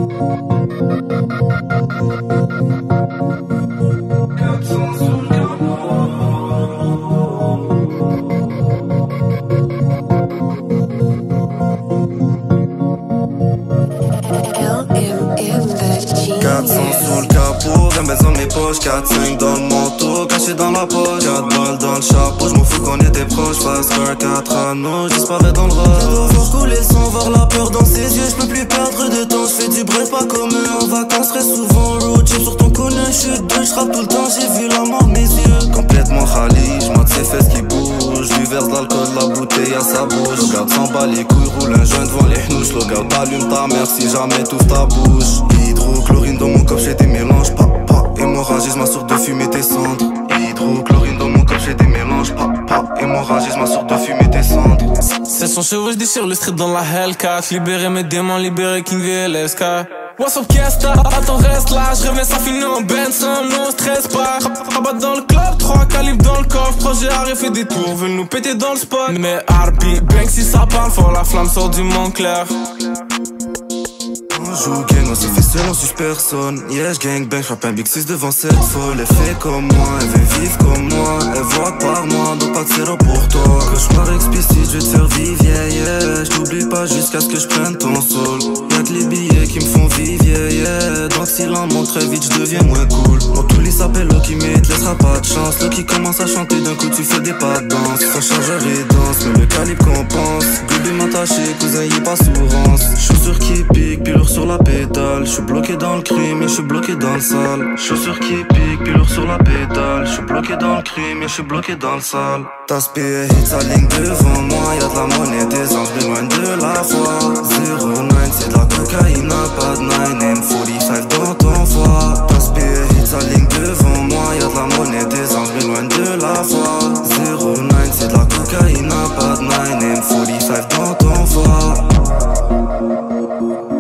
Sous le capot, 20 besoin de mes poches, 4-5 dans le manteau, caché dans la poche, 4 balles dans le chapeau, j'm'en fous qu'on était proches, fast car 4 anneaux, j'disparais dans le rush. Je dois voir couler sans voir la peur dans ses yeux, j'peux plus perdre de temps, j'fais du break pas comme eux, en vacances serait souvent road trip sur ton cône, j'suis deux, j'rappe tout le temps, j'ai vu la mort mes yeux. Complètement khali, j'mate ses fesses qui bougent, j'lui verse de l'alcool, la bouteille à sa bouche. Le gars s'en bat les couilles, roule un joint devant les hnouches, le gars t'allume ta mère si jamais t'ouvres ta bouche. Hydrochlorine dans mon corps, j'ai des mélanges, pas. Hémorragie, ma source de fumer tes cendres. Hydrochlorine dans mon corps, j'ai des mélanges, pas. Hémorragie, ma source de fumer tes cendres. C'est son cheveu, je déchire le strip dans la Hellcat. Libérer mes démons, libérer King VLSK. What's up, Kesta? Attends, reste là, je reviens, ça finit en Benson, non, stress pas. Rabat dans le club, 3 calibres dans le coffre. Projet Harry fait des tours, veulent nous péter dans le spot. Mais RP, bang si ça parle fort, la flamme sort du Montclair. On joue gang, on s'est fait seul, on suce personne. Yeah, gang bang, j'frappe un big 6 devant cette folle. Elle fait comme moi, elle veut vivre comme moi. Elle voit que par moi, donc pas de zéro pour toi. Cauchemar explicite, je vais te faire vivre, yeah, yeah. J't'oublie pas jusqu'à ce que j'prenne ton sol. Y'a que les billets qui me font vivre, yeah, yeah. Donc s'il en monte très vite, j'deviens moins cool. Mon tous les s'appelle Loki, mais te laissera pas de chance. Loki commence à chanter, d'un coup tu fais des pas de danse. Son chargeur est dense, mais le calibre compense. Bébé m'attaché, cousin y est pas sourance. Chaussures qui piquent, puis lourd sur la pédale. J'suis bloqué dans le crime et j'suis bloqué dans le sale. Chaussures qui piquent, puis lourd sur la pédale. J'suis bloqué dans le crime et j'suis bloqué dans le sale. Ta spé hit sa ligne devant moi. Y'a de la monnaie, des anges, mais loin de la foi. 09, c'est de la cocaïne, pas de 9 M45 dans ton foie. Ta spé hit sa ligne devant moi. Y'a de la monnaie, des anges, mais loin de la foi. 09, c'est de la cocaïne, pas de 9 M45 dans ton foie.